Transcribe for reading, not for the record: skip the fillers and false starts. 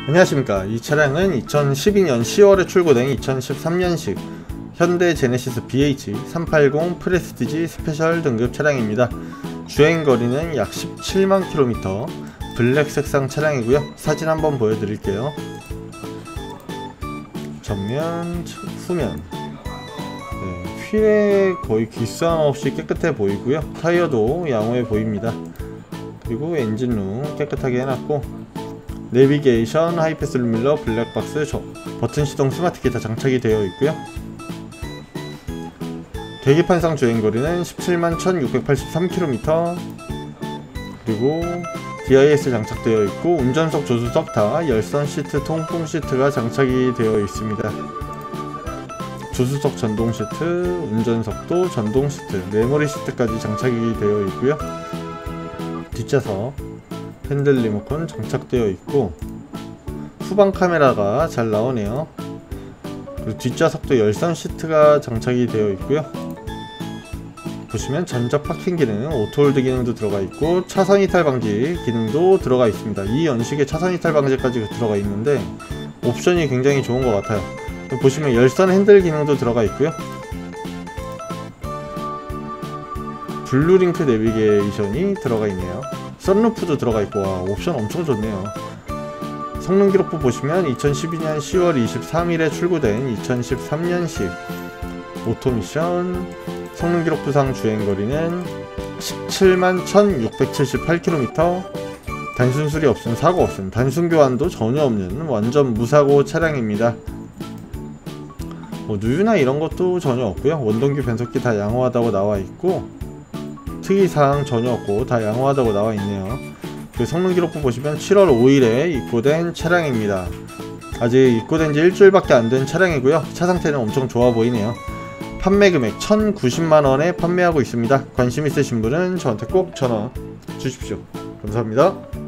안녕하십니까. 이 차량은 2012년 10월에 출고된 2013년식 현대 제네시스 BH380 프레스티지 스페셜 등급 차량입니다. 주행거리는 약 17만 km, 블랙 색상 차량이고요. 사진 한번 보여드릴게요. 전면, 후면, 휠에 거의 기스함 없이 깨끗해 보이고요. 타이어도 양호해 보입니다. 그리고 엔진룸 깨끗하게 해놨고, 내비게이션, 하이패스 룸밀러, 블랙박스, 버튼 시동 스마트키 다 장착이 되어 있고요. 계기판상 주행거리는 17만 1683km, 그리고 DIS 장착되어 있고, 운전석, 조수석 다 열선 시트, 통풍 시트가 장착이 되어 있습니다. 조수석 전동 시트, 운전석도 전동 시트, 메모리 시트까지 장착이 되어 있고요. 뒷좌석 핸들 리모컨 장착되어 있고, 후방 카메라가 잘 나오네요. 그리고 뒷좌석도 열선 시트가 장착이 되어 있고요. 보시면 전자 파킹 기능, 오토홀드 기능도 들어가 있고, 차선 이탈 방지 기능도 들어가 있습니다. 이 연식에 차선 이탈 방지까지 들어가 있는데 옵션이 굉장히 좋은 것 같아요. 보시면 열선 핸들 기능도 들어가 있고요. 블루링크 내비게이션이 들어가 있네요. 선루프도 들어가 있고, 와, 옵션 엄청 좋네요. 성능 기록부 보시면 2012년 10월 23일에 출고된 2013년식 오토미션, 성능 기록부상 주행거리는 17만 1678km, 단순 수리 없음, 사고 없음, 단순 교환도 전혀 없는 완전 무사고 차량입니다. 누유나 이런 것도 전혀 없고요. 원동기 변속기 다 양호하다고 나와 있고, 특이사항 전혀 없고 다 양호하다고 나와 있네요. 그 성능 기록부 보시면 7월 5일에 입고된 차량입니다. 아직 입고된 지 일주일밖에 안 된 차량이고요. 차 상태는 엄청 좋아 보이네요. 판매 금액 1,090만원에 판매하고 있습니다. 관심 있으신 분은 저한테 꼭 전화 주십시오. 감사합니다.